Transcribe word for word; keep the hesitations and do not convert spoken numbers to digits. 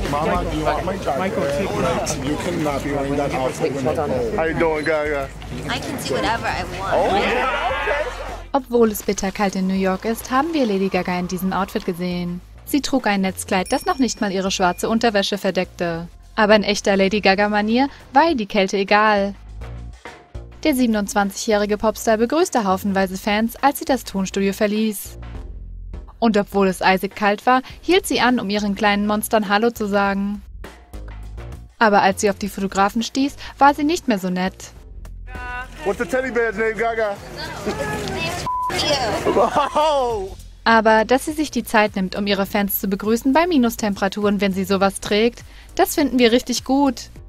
Mama, do you want my jacket? You cannot be wearing that outfit when it's cold. How you doing, Gaga? I can do whatever I want. Oh, yeah, okay. Obwohl es bitterkalt in New York ist, haben wir Lady Gaga in diesem Outfit gesehen. Sie trug ein Netzkleid, das noch nicht mal ihre schwarze Unterwäsche verdeckte. Aber in echter Lady Gaga-Manier war ihr die Kälte egal. Der siebenundzwanzigjährige Popstar begrüßte haufenweise Fans, als sie das Tonstudio verließ. Und obwohl es eisig kalt war, hielt sie an, um ihren kleinen Monstern Hallo zu sagen. Aber als sie auf die Fotografen stieß, war sie nicht mehr so nett. What's the teddy bear's name, Gaga? Oh. Aber dass sie sich die Zeit nimmt, um ihre Fans zu begrüßen bei Minustemperaturen, wenn sie sowas trägt, das finden wir richtig gut.